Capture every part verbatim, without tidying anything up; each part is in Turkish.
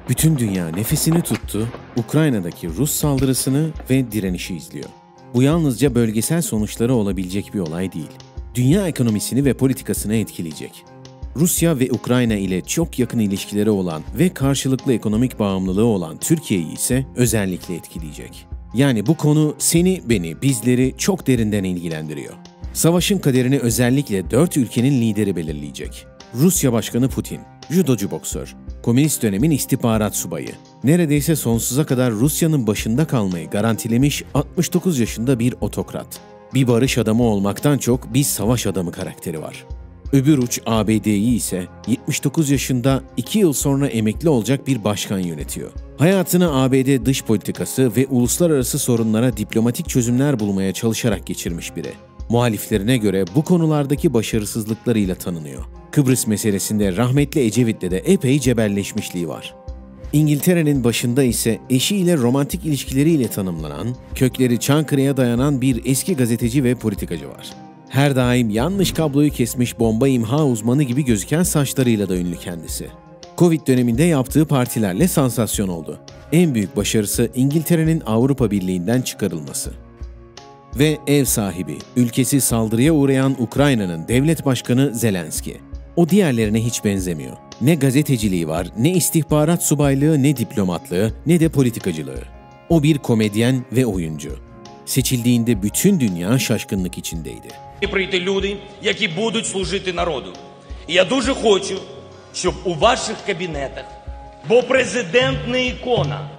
Bütün dünya nefesini tuttu, Ukrayna'daki Rus saldırısını ve direnişi izliyor. Bu yalnızca bölgesel sonuçları olabilecek bir olay değil. Dünya ekonomisini ve politikasını etkileyecek. Rusya ve Ukrayna ile çok yakın ilişkileri olan ve karşılıklı ekonomik bağımlılığı olan Türkiye'yi ise özellikle etkileyecek. Yani bu konu seni, beni, bizleri çok derinden ilgilendiriyor. Savaşın kaderini özellikle dört ülkenin lideri belirleyecek. Rusya Başkanı Putin, judocu boksör, komünist dönemin istihbarat subayı, neredeyse sonsuza kadar Rusya'nın başında kalmayı garantilemiş altmış dokuz yaşında bir otokrat. Bir barış adamı olmaktan çok bir savaş adamı karakteri var. Öbür uç A B D'yi ise yetmiş dokuz yaşında iki yıl sonra emekli olacak bir başkan yönetiyor. Hayatını A B D dış politikası ve uluslararası sorunlara diplomatik çözümler bulmaya çalışarak geçirmiş biri. Muhaliflerine göre bu konulardaki başarısızlıklarıyla tanınıyor. Kıbrıs meselesinde rahmetli Ecevit'le de epey cebelleşmişliği var. İngiltere'nin başında ise eşiyle romantik ilişkileriyle tanımlanan, kökleri Çankırı'ya dayanan bir eski gazeteci ve politikacı var. Her daim yanlış kabloyu kesmiş bomba imha uzmanı gibi gözüken saçlarıyla da ünlü kendisi. Covid döneminde yaptığı partilerle sansasyon oldu. En büyük başarısı İngiltere'nin Avrupa Birliği'nden çıkarılması. Ve ev sahibi, ülkesi saldırıya uğrayan Ukrayna'nın devlet başkanı Zelenski. O diğerlerine hiç benzemiyor. Ne gazeteciliği var, ne istihbarat subaylığı, ne diplomatlığı, ne de politikacılığı. O bir komedyen ve oyuncu. Seçildiğinde bütün dünya şaşkınlık içindeydi. Прийти люди, які будуть служити народу. І я дуже хочу, щоб у ваших кабінетах, бо президент не ікона,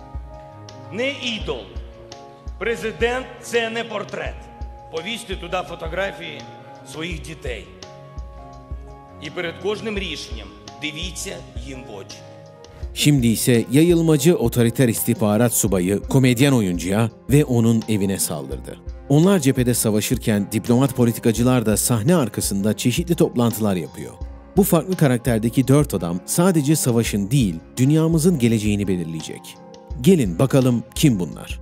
не ідол. Президент – це не портрет. Повісьте туди фотографії своїх дітей. І перед кожним рішенням дивіться їм в очі. Şimdi ise yayılmacı otoriter istihbarat subayı komedyen oyuncuya ve onun evine saldırdı. Onlar cephede savaşırken diplomat politikacılar da sahne arkasında çeşitli toplantılar yapıyor. Bu farklı karakterdeki dört adam sadece savaşın değil, dünyamızın geleceğini belirleyecek. Gelin bakalım kim bunlar?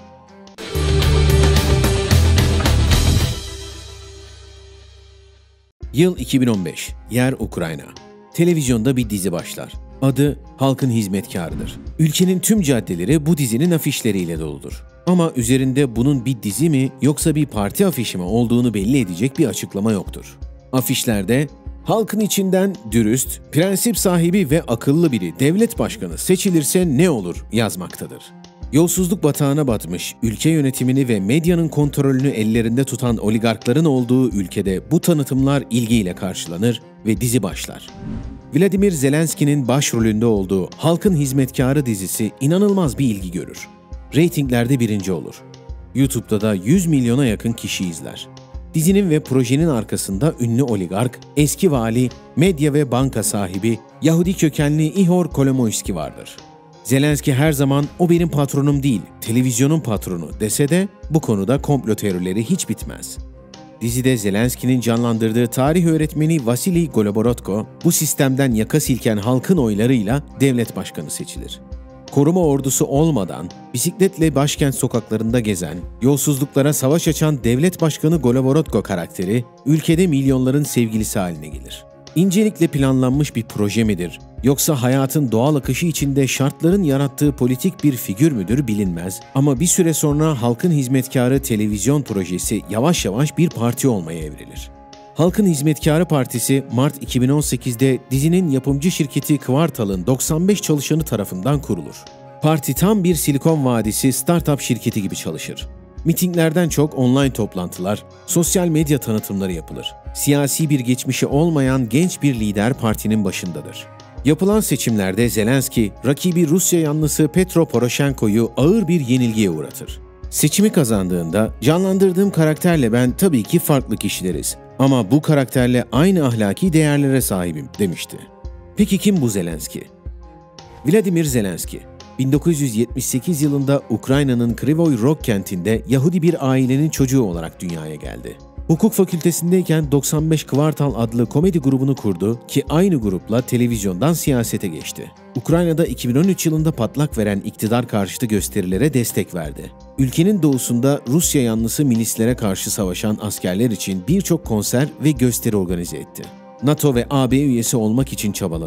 Yıl iki bin on beş, yer Ukrayna. Televizyonda bir dizi başlar. Adı Halkın Hizmetkarı'dır. Ülkenin tüm caddeleri bu dizinin afişleriyle doludur. Ama üzerinde bunun bir dizi mi yoksa bir parti afişi mi olduğunu belli edecek bir açıklama yoktur. Afişlerde halkın içinden dürüst, prensip sahibi ve akıllı biri devlet başkanı seçilirse ne olur yazmaktadır. Yolsuzluk batağına batmış, ülke yönetimini ve medyanın kontrolünü ellerinde tutan oligarkların olduğu ülkede bu tanıtımlar ilgiyle karşılanır ve dizi başlar. Vladimir Zelenski'nin başrolünde olduğu Halkın Hizmetkarı dizisi inanılmaz bir ilgi görür. Reytinglerde birinci olur. YouTube'da da yüz milyona yakın kişi izler. Dizinin ve projenin arkasında ünlü oligark, eski vali, medya ve banka sahibi Yahudi kökenli Ihor Kolomoyski vardır. Zelenski her zaman "o benim patronum değil, televizyonun patronu" dese de bu konuda komplo teorileri hiç bitmez. Dizide Zelenski'nin canlandırdığı tarih öğretmeni Vasily Goloborodko, bu sistemden yaka silken halkın oylarıyla devlet başkanı seçilir. Koruma ordusu olmadan bisikletle başkent sokaklarında gezen, yolsuzluklara savaş açan devlet başkanı Goloborodko karakteri, ülkede milyonların sevgilisi haline gelir. İncelikle planlanmış bir proje midir, yoksa hayatın doğal akışı içinde şartların yarattığı politik bir figür müdür bilinmez ama bir süre sonra Halkın Hizmetkarı televizyon projesi yavaş yavaş bir parti olmaya evrilir. Halkın Hizmetkarı Partisi Mart iki bin on sekiz'de dizinin yapımcı şirketi Kvartal'ın doksan beş çalışanı tarafından kurulur. Parti tam bir Silikon Vadisi startup şirketi gibi çalışır. Mitinglerden çok online toplantılar, sosyal medya tanıtımları yapılır. Siyasi bir geçmişi olmayan genç bir lider partinin başındadır. Yapılan seçimlerde Zelenski, rakibi Rusya yanlısı Petro Poroshenko'yu ağır bir yenilgiye uğratır. Seçimi kazandığında canlandırdığım karakterle ben tabii ki farklı kişileriz ama bu karakterle aynı ahlaki değerlere sahibim demişti. Peki kim bu Zelenski? Vladimir Zelenski, bin dokuz yüz yetmiş sekiz yılında Ukrayna'nın Krivoy Rog kentinde Yahudi bir ailenin çocuğu olarak dünyaya geldi. Hukuk fakültesindeyken doksan beş Kvartal adlı komedi grubunu kurdu ki aynı grupla televizyondan siyasete geçti. Ukrayna'da iki bin on üç yılında patlak veren iktidar karşıtı gösterilere destek verdi. Ülkenin doğusunda Rusya yanlısı milislere karşı savaşan askerler için birçok konser ve gösteri organize etti. NATO ve A B üyesi olmak için çabaladı.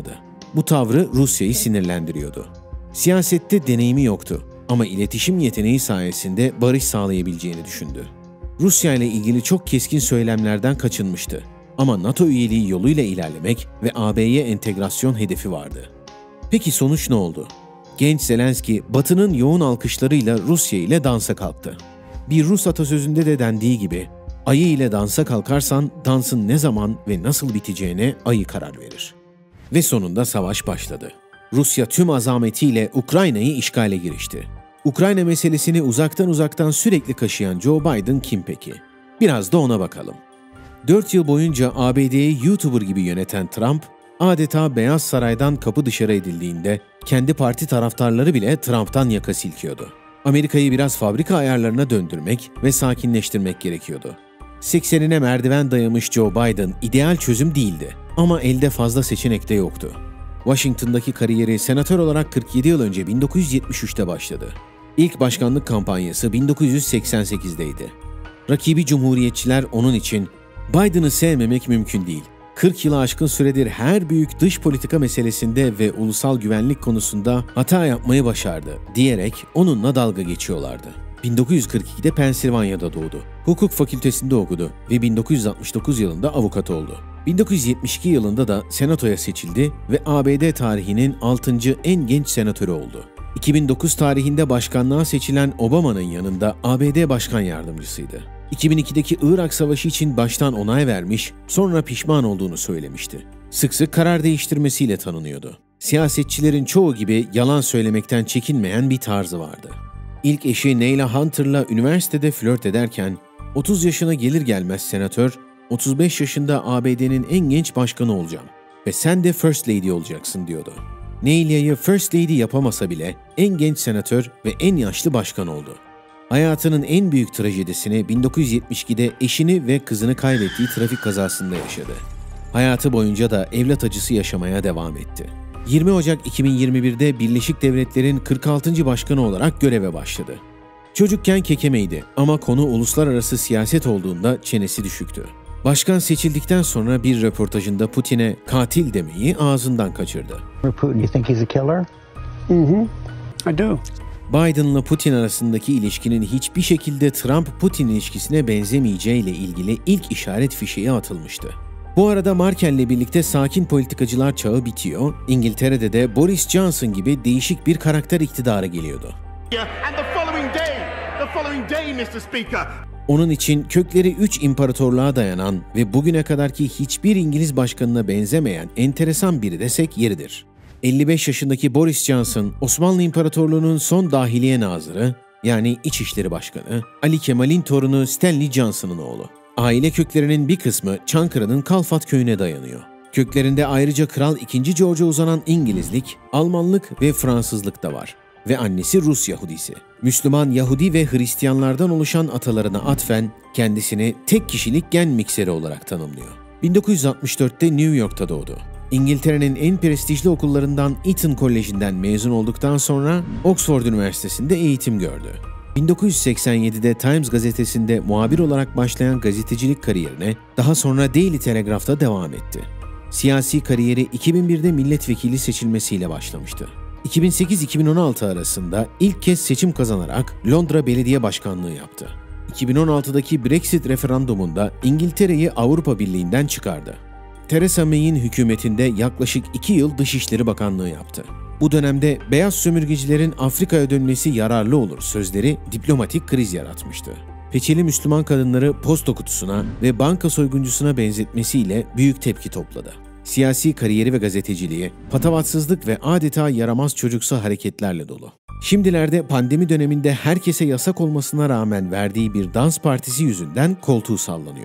Bu tavrı Rusya'yı sinirlendiriyordu. Siyasette deneyimi yoktu ama iletişim yeteneği sayesinde barış sağlayabileceğini düşündü. Rusya ile ilgili çok keskin söylemlerden kaçınmıştı ama NATO üyeliği yoluyla ilerlemek ve A B'ye entegrasyon hedefi vardı. Peki sonuç ne oldu? Genç Zelenski, Batı'nın yoğun alkışlarıyla Rusya ile dansa kalktı. Bir Rus atasözünde de dendiği gibi, ayı ile dansa kalkarsan dansın ne zaman ve nasıl biteceğine ayı karar verir. Ve sonunda savaş başladı. Rusya tüm azametiyle Ukrayna'yı işgale girişti. Ukrayna meselesini uzaktan uzaktan sürekli kaşıyan Joe Biden kim peki? Biraz da ona bakalım. Dört yıl boyunca A B D'yi YouTuber gibi yöneten Trump, adeta Beyaz Saray'dan kapı dışarı edildiğinde kendi parti taraftarları bile Trump'tan yaka silkiyordu. Amerika'yı biraz fabrika ayarlarına döndürmek ve sakinleştirmek gerekiyordu. seksenine merdiven dayamış Joe Biden ideal çözüm değildi ama elde fazla seçenek de yoktu. Washington'daki kariyeri senatör olarak kırk yedi yıl önce bin dokuz yüz yetmiş üçte başladı. İlk başkanlık kampanyası bin dokuz yüz seksen sekizdeydi. Rakibi Cumhuriyetçiler onun için Biden'ı sevmemek mümkün değil. kırk yılı aşkın süredir her büyük dış politika meselesinde ve ulusal güvenlik konusunda hata yapmayı başardı diyerek onunla dalga geçiyorlardı. bin dokuz yüz kırk ikide Pensilvanya'da doğdu. Hukuk fakültesinde okudu ve bin dokuz yüz altmış dokuz yılında avukat oldu. bin dokuz yüz yetmiş iki yılında da senatoya seçildi ve A B D tarihinin altıncı en genç senatörü oldu. iki bin dokuz tarihinde başkanlığa seçilen Obama'nın yanında A B D Başkan Yardımcısıydı. iki bin ikideki Irak Savaşı için baştan onay vermiş, sonra pişman olduğunu söylemişti. Sık sık karar değiştirmesiyle tanınıyordu. Siyasetçilerin çoğu gibi yalan söylemekten çekinmeyen bir tarzı vardı. İlk eşi Neila Hunter'la üniversitede flört ederken, otuz yaşına gelir gelmez senatör, otuz beş yaşında A B D'nin en genç başkanı olacağım ve sen de First Lady olacaksın diyordu. Neila'yı First Lady yapamasa bile en genç senatör ve en yaşlı başkan oldu. Hayatının en büyük trajedisini bin dokuz yüz yetmiş ikide eşini ve kızını kaybettiği trafik kazasında yaşadı. Hayatı boyunca da evlat acısı yaşamaya devam etti. yirmi Ocak iki bin yirmi birde Birleşik Devletler'in kırk altıncı başkanı olarak göreve başladı. Çocukken kekemeydi ama konu uluslararası siyaset olduğunda çenesi düşüktü. Başkan seçildikten sonra bir röportajında Putin'e katil demeyi ağzından kaçırdı. Putin, you think he's a killer? Mhm. I do. Biden'la Putin arasındaki ilişkinin hiçbir şekilde Trump-Putin ilişkisine benzemeyeceğiyle ilgili ilk işaret fişeği atılmıştı. Bu arada Merkel'le birlikte sakin politikacılar çağı bitiyor, İngiltere'de de Boris Johnson gibi değişik bir karakter iktidara geliyordu. And the following day, the following day, mister Speaker. Onun için kökleri üç imparatorluğa dayanan ve bugüne kadarki hiçbir İngiliz başkanına benzemeyen enteresan biri desek yeridir. elli beş yaşındaki Boris Johnson, Osmanlı İmparatorluğu'nun son dahiliye nazırı, yani İçişleri Başkanı, Ali Kemal'in torunu Stanley Johnson'ın oğlu. Aile köklerinin bir kısmı Çankırı'nın Kalfat köyüne dayanıyor. Köklerinde ayrıca Kral ikinci. George'a uzanan İngilizlik, Almanlık ve Fransızlık da var. Ve annesi Rus Yahudisi. Müslüman, Yahudi ve Hristiyanlardan oluşan atalarına atfen kendisini tek kişilik gen mikseri olarak tanımlıyor. bin dokuz yüz altmış dörtte New York'ta doğdu. İngiltere'nin en prestijli okullarından Eton Koleji'nden mezun olduktan sonra Oxford Üniversitesi'nde eğitim gördü. bin dokuz yüz seksen yedide Times gazetesinde muhabir olarak başlayan gazetecilik kariyerine daha sonra Daily Telegraph'ta devam etti. Siyasi kariyeri iki bin birde milletvekili seçilmesiyle başlamıştı. iki bin sekiz iki bin on altı arasında ilk kez seçim kazanarak Londra Belediye Başkanlığı yaptı. iki bin on altıdaki Brexit referandumunda İngiltere'yi Avrupa Birliği'nden çıkardı. Theresa May'in hükümetinde yaklaşık iki yıl Dışişleri Bakanlığı yaptı. Bu dönemde beyaz sömürgecilerin Afrika'ya dönmesi yararlı olur sözleri diplomatik kriz yaratmıştı. Peçeli Müslüman kadınları posta kutusuna ve banka soyguncusuna benzetmesiyle büyük tepki topladı. Siyasi kariyeri ve gazeteciliği, patavatsızlık ve adeta yaramaz çocuksu hareketlerle dolu. Şimdilerde pandemi döneminde herkese yasak olmasına rağmen verdiği bir dans partisi yüzünden koltuğu sallanıyor.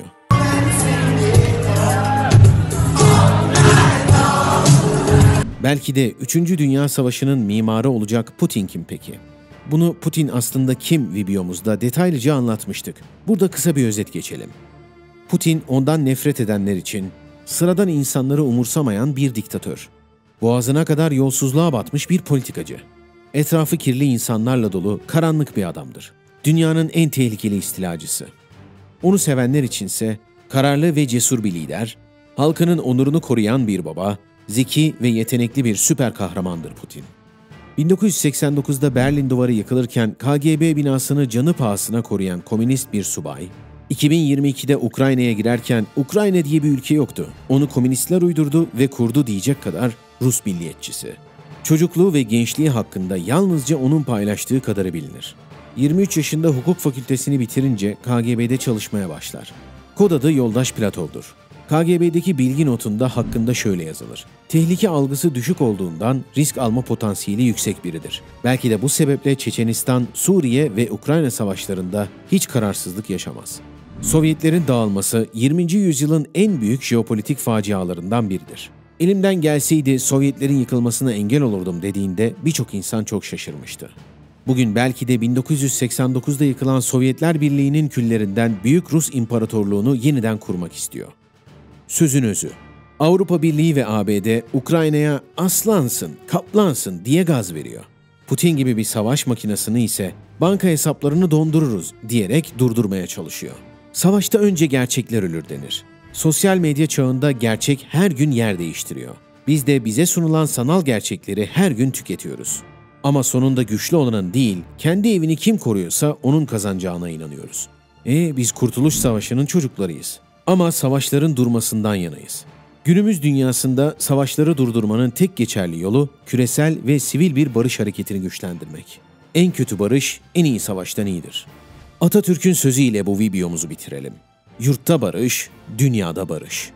Belki de üçüncü. Dünya Savaşı'nın mimarı olacak Putin kim peki? Bunu Putin aslında kim videomuzda detaylıca anlatmıştık. Burada kısa bir özet geçelim. Putin ondan nefret edenler için sıradan insanları umursamayan bir diktatör. Boğazına kadar yolsuzluğa batmış bir politikacı. Etrafı kirli insanlarla dolu karanlık bir adamdır. Dünyanın en tehlikeli istilacısı. Onu sevenler içinse kararlı ve cesur bir lider, halkının onurunu koruyan bir baba, Zeki ve yetenekli bir süper kahramandır Putin. bin dokuz yüz seksen dokuzda Berlin Duvarı yıkılırken K G B binasını canı pahasına koruyan komünist bir subay, iki bin yirmi ikide Ukrayna'ya girerken Ukrayna diye bir ülke yoktu. Onu komünistler uydurdu ve kurdu diyecek kadar Rus milliyetçisi. Çocukluğu ve gençliği hakkında yalnızca onun paylaştığı kadarı bilinir. yirmi üç yaşında hukuk fakültesini bitirince K G B'de çalışmaya başlar. Kod adı Yoldaş Platov'dur. K G B'deki bilgi notunda hakkında şöyle yazılır. Tehlike algısı düşük olduğundan risk alma potansiyeli yüksek biridir. Belki de bu sebeple Çeçenistan, Suriye ve Ukrayna savaşlarında hiç kararsızlık yaşamaz. Sovyetlerin dağılması yirminci yüzyılın en büyük jeopolitik facialarından biridir. Elimden gelseydi Sovyetlerin yıkılmasına engel olurdum dediğinde birçok insan çok şaşırmıştı. Bugün belki de bin dokuz yüz seksen dokuzda yıkılan Sovyetler Birliği'nin küllerinden Büyük Rus İmparatorluğunu yeniden kurmak istiyor. Sözün özü. Avrupa Birliği ve A B D Ukrayna'ya aslansın, kaplansın diye gaz veriyor. Putin gibi bir savaş makinesini ise banka hesaplarını dondururuz diyerek durdurmaya çalışıyor. Savaşta önce gerçekler ölür denir. Sosyal medya çağında gerçek her gün yer değiştiriyor. Biz de bize sunulan sanal gerçekleri her gün tüketiyoruz. Ama sonunda güçlü olanın değil, kendi evini kim koruyorsa onun kazanacağına inanıyoruz. E biz Kurtuluş Savaşı'nın çocuklarıyız. Ama savaşların durmasından yanayız. Günümüz dünyasında savaşları durdurmanın tek geçerli yolu küresel ve sivil bir barış hareketini güçlendirmek. En kötü barış, en iyi savaştan iyidir. Atatürk'ün sözüyle bu videomuzu bitirelim. Yurtta barış, dünyada barış.